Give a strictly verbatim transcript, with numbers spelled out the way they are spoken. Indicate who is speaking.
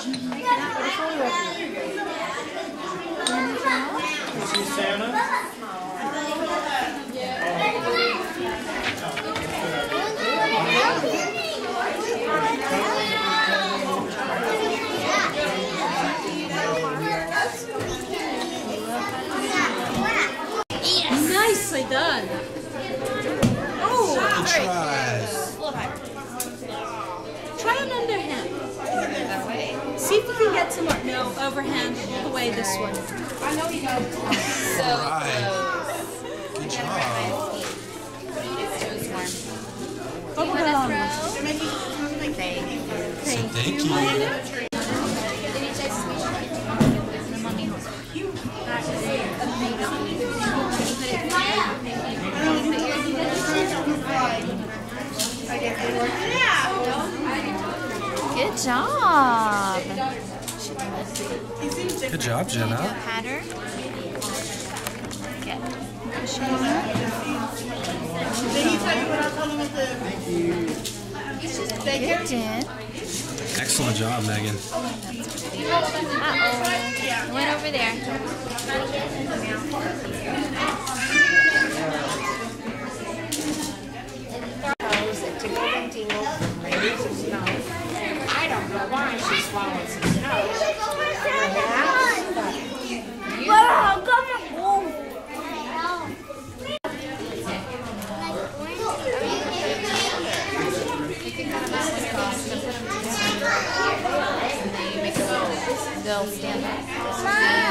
Speaker 1: See Santa?
Speaker 2: Nicely done. Oh,
Speaker 3: Good try.
Speaker 2: try an underhand. See if you can get some more. No, overhand. The way this one.
Speaker 4: I know you know. So
Speaker 3: Right. Good job.
Speaker 2: Over the long one.
Speaker 3: Thank you.
Speaker 5: Good job.
Speaker 3: Good job, Jenna.
Speaker 5: Pattern. Good. Good, Jen.
Speaker 3: Excellent job, Megan.
Speaker 5: Uh-oh. Went over there.
Speaker 4: I don't know why she swallowed some snow.
Speaker 5: They'll stand up.